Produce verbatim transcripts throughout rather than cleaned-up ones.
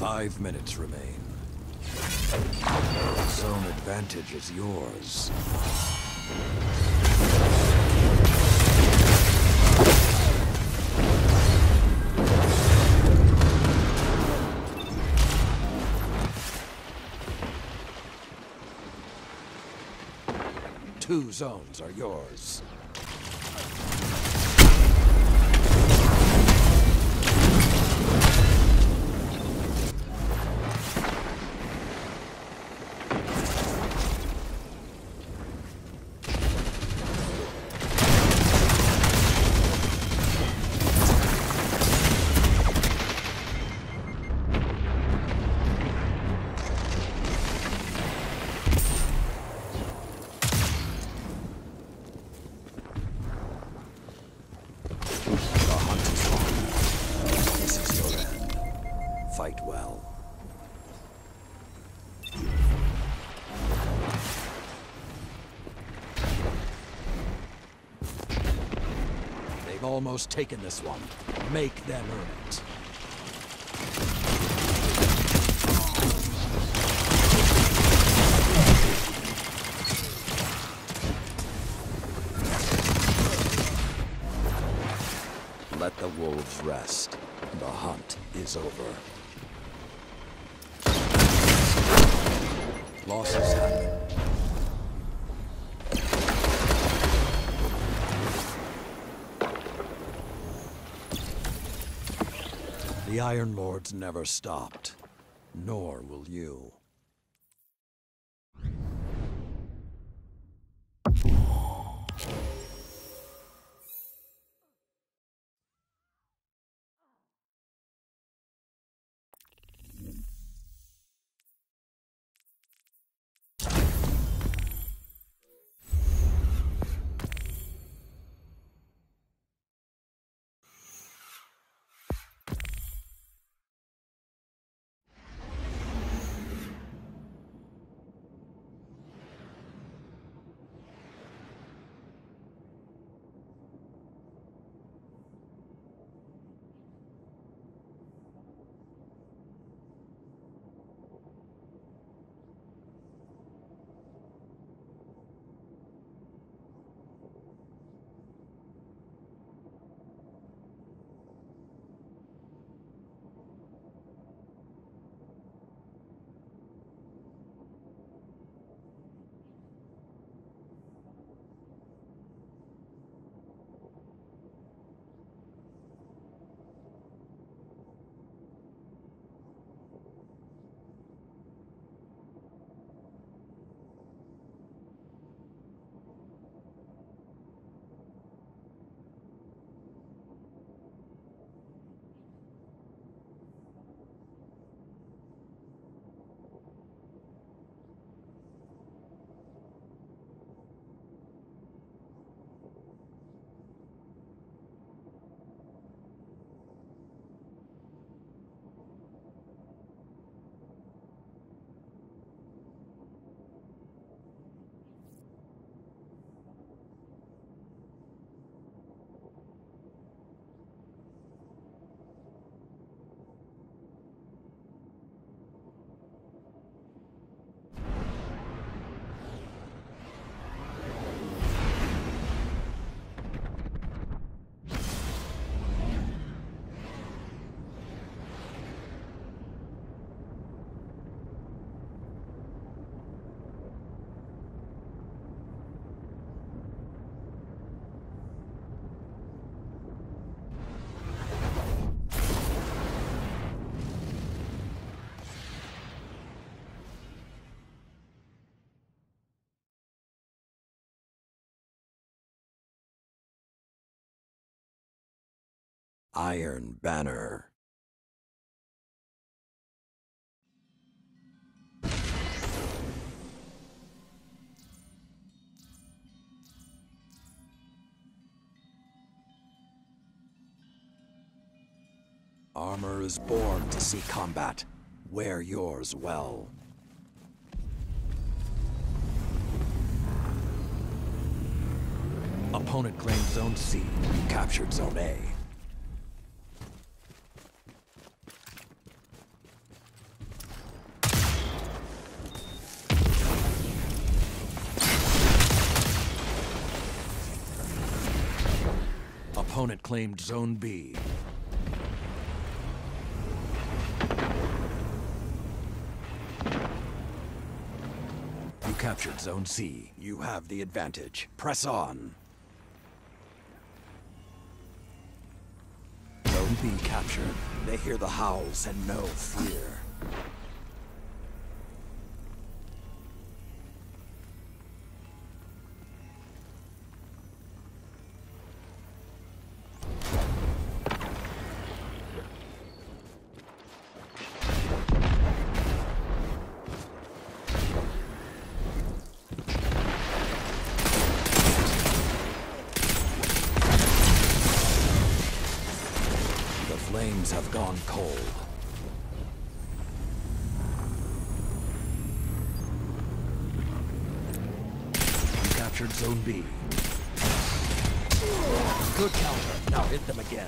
Five minutes remain. Zone advantage is yours. Two zones are yours. Fight well. They've almost taken this one. Make them earn it. Let the wolves rest. The hunt is over. Losses happen. The Iron Lords never stopped, nor will you. Iron Banner. Armor is born to see combat. Wear yours well. Opponent claimed Zone C. You captured Zone A. Opponent claimed Zone B. You captured Zone C. You have the advantage. Press on. Zone B captured. They hear the howls and no fear. Flames have gone cold. You captured Zone B. Good counter. Now hit them again.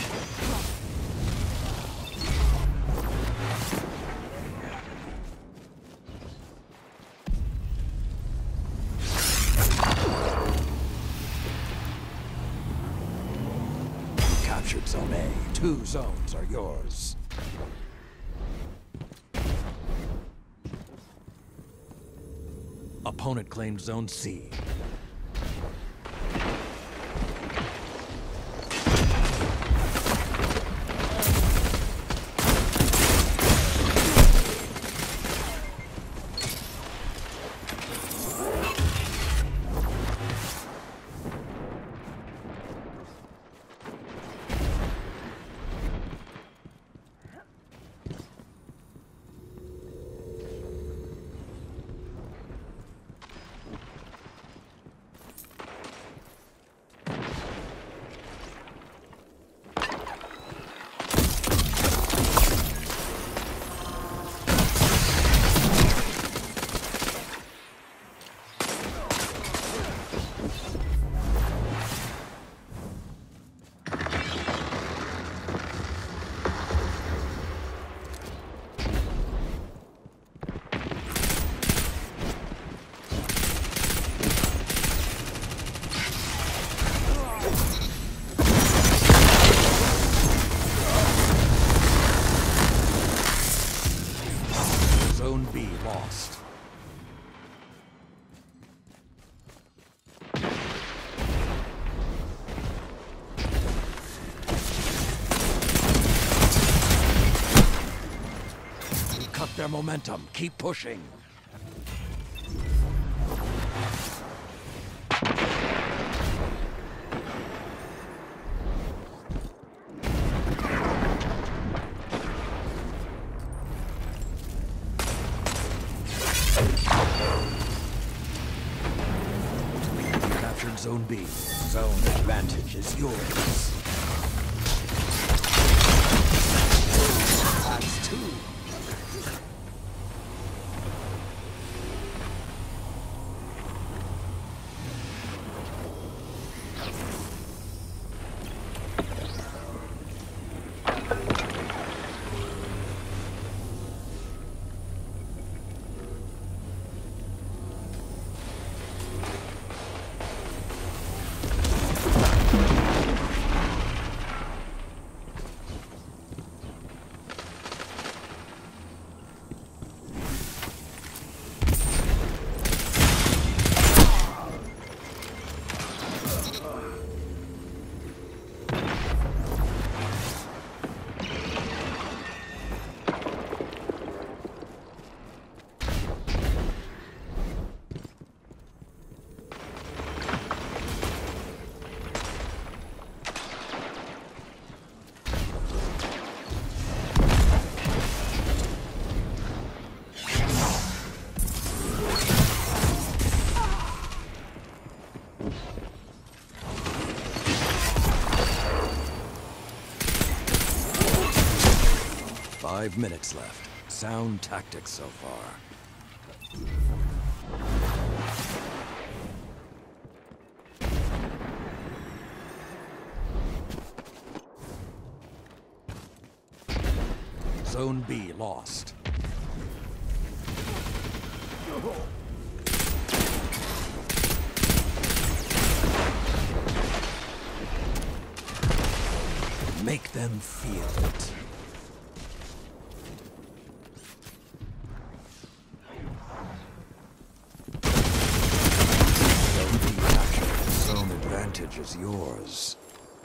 Captured Zone A. Two zones are yours. Opponent claimed Zone C. Zone B lost. Cut their momentum. Keep pushing. Captured Zone B. Zone advantage is yours. That's two. Five minutes left. Sound tactics so far. Zone B lost. Make them feel it. Don't be captured. Zone advantage is yours.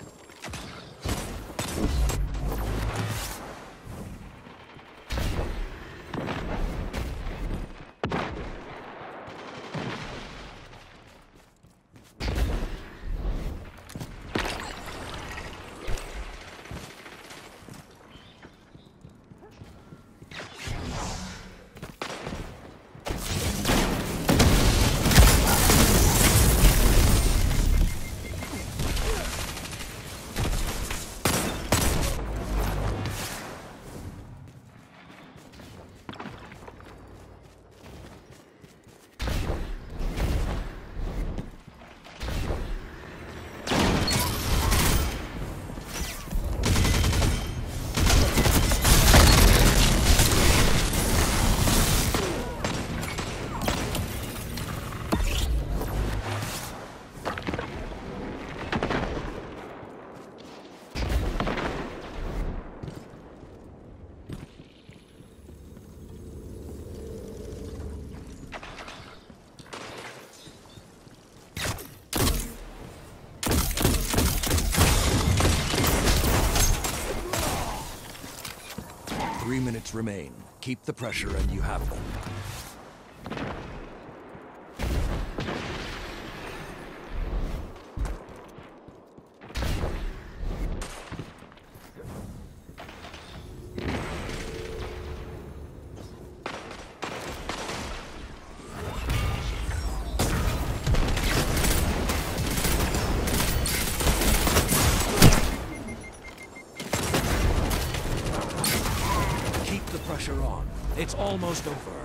Three minutes remain. Keep the pressure and you have them. Pressure on. It's almost over.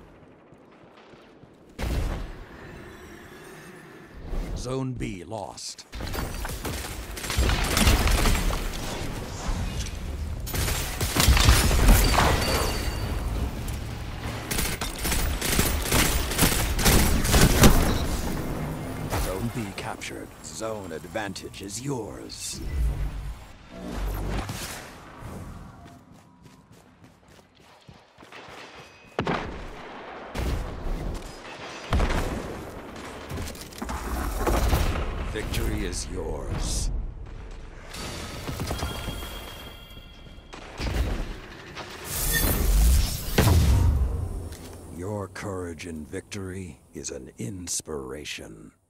Zone B lost. Zone B captured. Zone advantage is yours. Victory is yours. Your courage in victory is an inspiration.